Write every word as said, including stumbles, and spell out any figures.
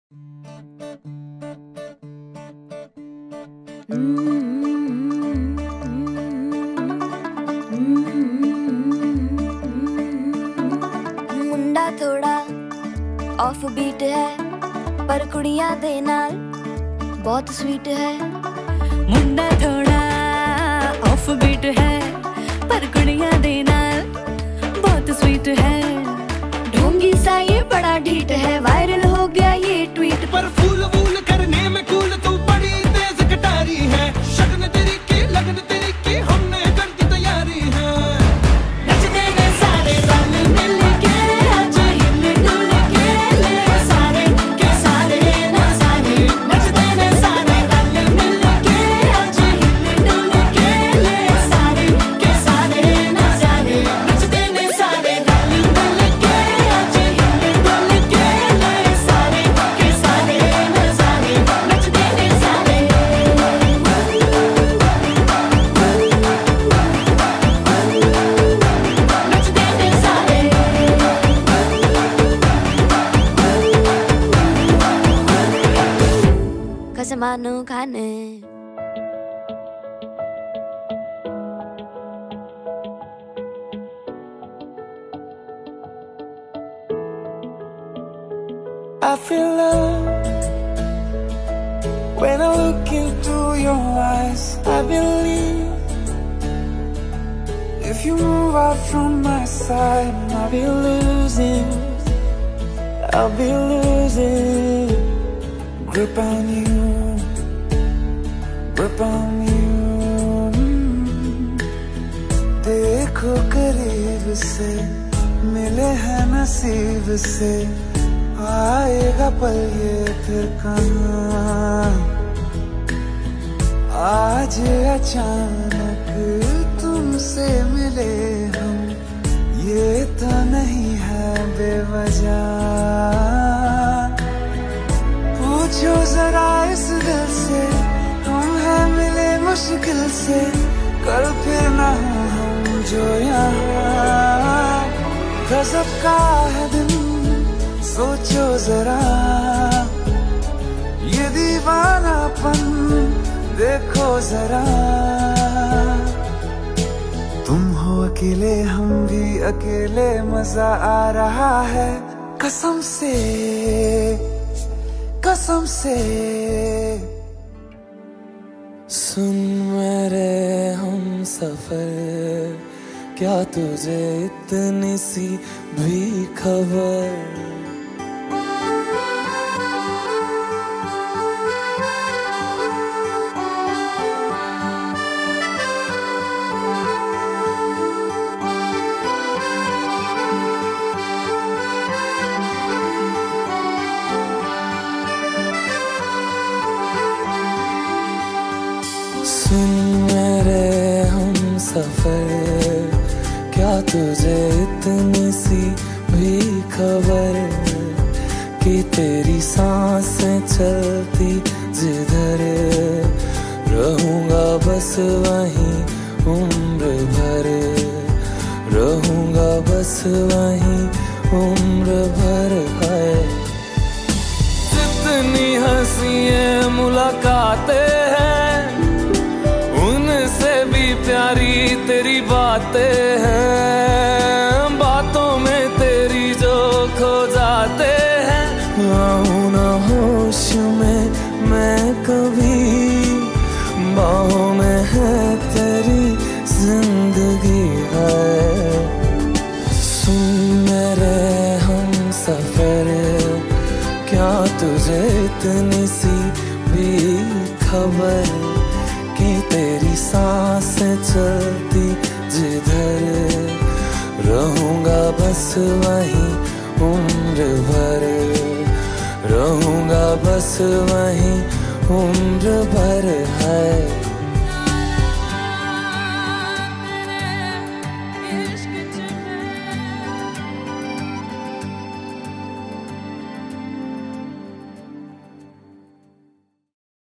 मुंडा थोड़ा off beat है पर कुड़ियां दे नाल बहुत स्वीट है। मुंडा थोड़ा ऑफ बीट है पर कुड़ियां दे नाल बहुत स्वीट है। ढोंगी सा ये बड़ा ढीठ है, वायरल हो गया ये ट्वीट पर फूल वूल करने में कूल तू बड़ी तेज कटारी है। शगन तेरी की लगन तेरी की हमने कर दी तैयारी है। नचते ने सारे रल मिल के आज हिल डुल के ले सारे के सारे ना सारे। नचते ने सारे रल मिल के आज हिल डुल के ले सारे के सारे ना सारे। नचते ने सारे रल मिल के आज हिल डुल के ले सारे के सारे ना सारे। नचते ने सारे कसमानो खाने। I feel love when I look into your eyes. I believe if you move out from my side, I'll be losing, I'll be losing grip on you, grip on you. देखो करीब से मिले हैं नसीब से, आएगा पल ये फिर कहाँ। आज अचानक तुमसे मिले हम, ये तो नहीं है बेवजह। पूछो जरा इस दिल से, हम हैं मिले मुश्किल से, कल फिर ना हो हम जो यहाँ। गजब का है दिन सोचो जरा, ये दीवानापन देखो जरा। तुम हो अकेले हम भी अकेले, मजा आ रहा है कसम से, कसम से। सुन मेरे हम सफर, क्या तुझे इतनी सी भी खबर? सुन मेरे हम सफर, क्या तुझे इतनी सी भी खबर कि तेरी सांसें चलती जिधर, रहूंगा बस वहीं उम्र भर, रहूंगा बस वहीं उम्र भर। है जितनी हंसी मुलाकातें हैं, उनसे भी प्यारी तेरी बातें हैं। बातों में तेरी जो खो जाते हैं, आऊं ना होश में मैं कभी, बाहों में है तेरी जिंदगी है। सुन मेरे हम सफर, क्या तुझे इतनी सी भी खबर कि तेरी सांसें चलती जिधर, रहूंगा बस वहीं उम्र भर, रहूंगा बस वहीं उम्र भर। है